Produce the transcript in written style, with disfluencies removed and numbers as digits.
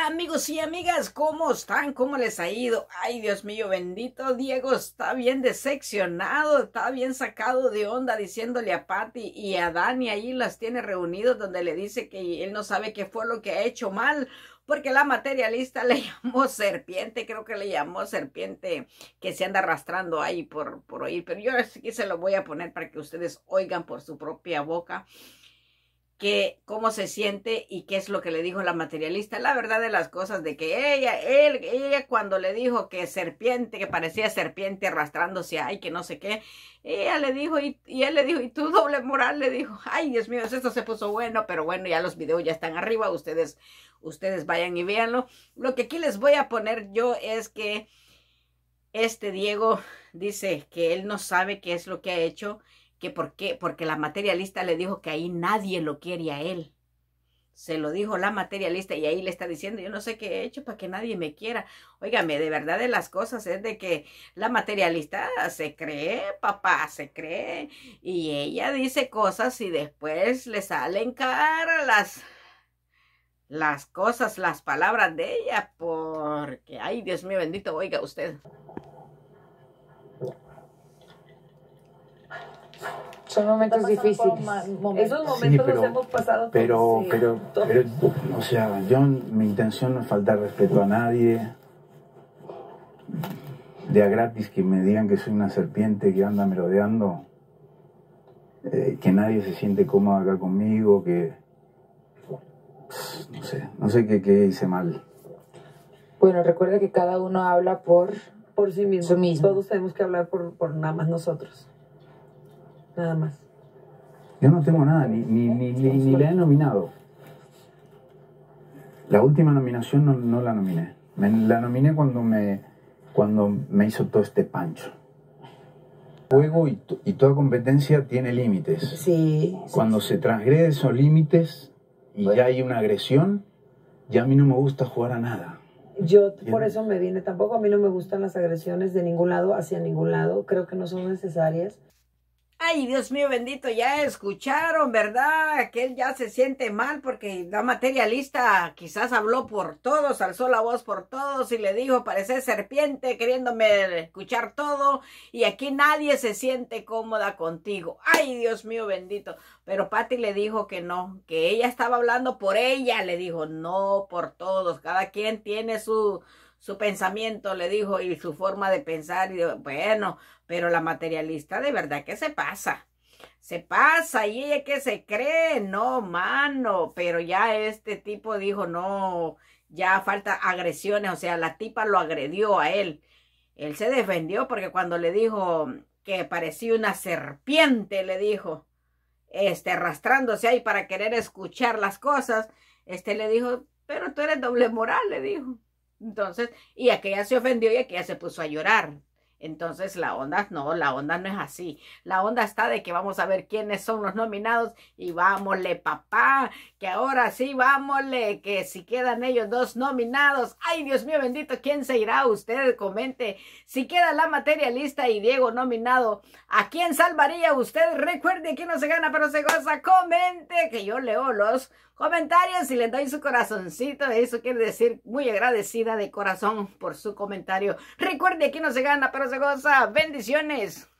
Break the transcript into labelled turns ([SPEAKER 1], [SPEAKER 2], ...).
[SPEAKER 1] Amigos y amigas, ¿cómo están? ¿Cómo les ha ido? Ay, Dios mío, bendito Diego, está bien decepcionado, está bien sacado de onda diciéndole a Patty y a Dani, ahí las tiene reunidos donde le dice que él no sabe qué fue lo que ha hecho mal, porque la materialista le llamó serpiente, creo que le llamó serpiente que se anda arrastrando ahí por oír, pero yo aquí se lo voy a poner para que ustedes oigan por su propia boca cómo se siente y qué es lo que le dijo la materialista. La verdad de las cosas de que ella cuando le dijo que serpiente, que parecía serpiente arrastrándose, ay, que no sé qué, ella le dijo, y él le dijo, y tú doble moral, le dijo, ay, Dios mío, esto se puso bueno, pero bueno, ya los videos ya están arriba, ustedes vayan y véanlo. Lo que aquí les voy a poner yo es que Diego dice que él no sabe qué es lo que ha hecho, que por qué, porque la materialista le dijo que ahí nadie lo quiere a él. Se lo dijo la materialista y ahí le está diciendo, yo no sé qué he hecho para que nadie me quiera. Óigame, de verdad de las cosas es de que la materialista se cree, papá, se cree, y ella dice cosas y después le salen cara las cosas, las palabras de ella, porque, ay, Dios mío bendito, oiga usted.
[SPEAKER 2] Son momentos difíciles.
[SPEAKER 3] Esos momentos los hemos pasado todos.
[SPEAKER 4] Pero, o sea, mi intención no es faltar respeto a nadie. De a gratis que me digan que soy una serpiente que anda merodeando, que nadie se siente cómodo acá conmigo, que no sé qué hice mal.
[SPEAKER 2] Bueno, recuerda que cada uno habla por
[SPEAKER 3] sí mismo. Todos tenemos que hablar por nada más nosotros. Nada más.
[SPEAKER 4] Yo no tengo nada, ni la he nominado. La última nominación no la nominé. La nominé cuando me hizo todo este pancho. Juego y toda competencia tiene límites.
[SPEAKER 2] Sí.
[SPEAKER 4] Cuando se transgrede esos límites y ya hay una agresión, ya a mí no me gusta jugar a nada.
[SPEAKER 3] Yo por eso me vine. Tampoco a mí no me gustan las agresiones de ningún lado hacia ningún lado. Creo que no son necesarias.
[SPEAKER 1] Ay, Dios mío bendito, ya escucharon, ¿verdad? Que él ya se siente mal porque la materialista quizás habló por todos, alzó la voz por todos y le dijo, parece serpiente queriéndome escuchar todo y aquí nadie se siente cómoda contigo. Ay, Dios mío bendito. Pero Patty le dijo que no, que ella estaba hablando por ella, le dijo, no por todos, cada quien tiene su pensamiento, le dijo, y su forma de pensar, y bueno, pero la materialista de verdad que se pasa, y ella que se cree, no, mano, pero ya este tipo dijo, no, ya falta agresiones, o sea, la tipa lo agredió a él se defendió porque cuando le dijo que parecía una serpiente, le dijo, arrastrándose ahí para querer escuchar las cosas, le dijo, pero tú eres doble moral, le dijo. Entonces, y aquella se ofendió y aquella se puso a llorar. Entonces la onda no es así. La onda está de que vamos a ver quiénes son los nominados y vámosle, papá, que ahora sí, vámosle, que si quedan ellos dos nominados, ay, Dios mío bendito, ¿quién se irá? Usted comente. Si queda la materialista y Diego nominado, ¿a quién salvaría usted? Recuerde que no se gana pero se goza. Comente, que yo leo los comentarios y le doy su corazoncito. Eso quiere decir muy agradecida de corazón por su comentario. Recuerde que no se gana pero se goza. Bendiciones.